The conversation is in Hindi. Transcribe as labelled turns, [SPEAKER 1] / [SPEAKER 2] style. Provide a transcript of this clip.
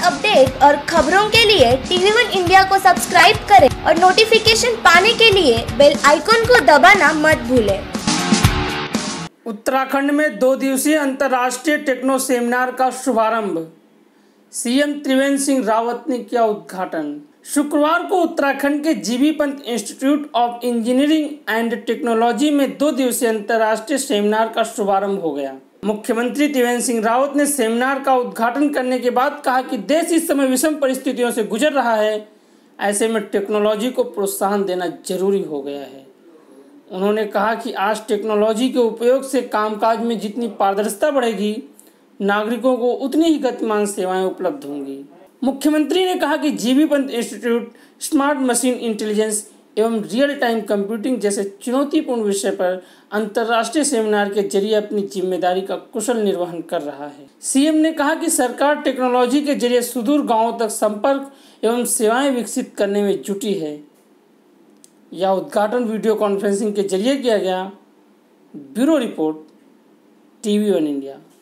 [SPEAKER 1] अपडेट और खबरों के लिए टीवी वन इंडिया को सब्सक्राइब करें और नोटिफिकेशन पाने के लिए बेल आइकन को दबाना मत भूलें।
[SPEAKER 2] उत्तराखंड में 2 दिवसीय अंतर्राष्ट्रीय टेक्नो सेमिनार का शुभारंभ। सीएम त्रिवेंद्र सिंह रावत ने किया उद्घाटन। शुक्रवार को उत्तराखंड के GB Pant institute of engineering and technology में 2 दिवसीय अंतर्राष्ट्रीय सेमिनार का शुभारंभ हो गया। मुख्यमंत्री त्रिवेंद्र सिंह रावत ने सेमिनार का उद्घाटन करने के बाद कहा कि देश इस समय विषम परिस्थितियों से गुजर रहा है, ऐसे में टेक्नोलॉजी को प्रोत्साहन देना जरूरी हो गया है। उन्होंने कहा कि आज टेक्नोलॉजी के उपयोग से कामकाज में जितनी पारदर्शिता बढ़ेगी, नागरिकों को उतनी ही गतिमान सेवाएं उपलब्ध होंगी। मुख्यमंत्री ने कहा कि GB Pant institute smart machine intelligence एवं रियल टाइम कंप्यूटिंग जैसे चुनौतीपूर्ण विषय पर अंतर्राष्ट्रीय सेमिनार के जरिए अपनी जिम्मेदारी का कुशल निर्वहन कर रहा है। सीएम ने कहा कि सरकार टेक्नोलॉजी के जरिए सुदूर गांवों तक संपर्क एवं सेवाएं विकसित करने में जुटी है। यह उद्घाटन वीडियो कॉन्फ्रेंसिंग के जरिए किया गया। Bureau report, TV one India.